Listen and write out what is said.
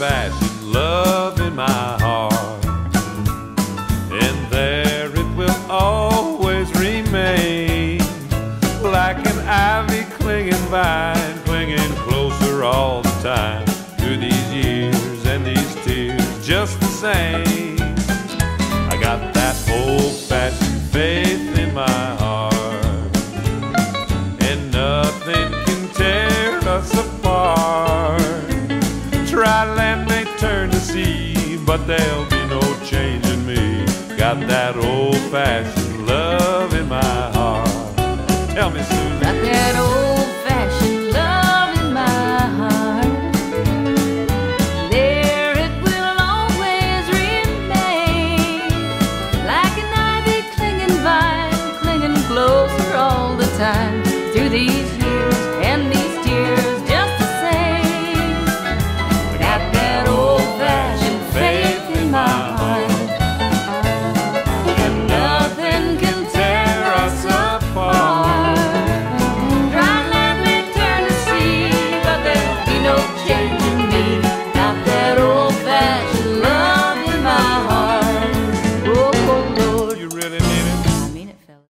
old-fashioned love in my heart, and there it will always remain, like an ivy clinging vine, clinging closer all the time, through these years and these tears, just the same. I got that old-fashioned faith in my heart, and nothing can tear us apart. Try land may turn to sea, but there'll be no change in me. Got that old-fashioned love in my heart. Tell me, Susan. Got that old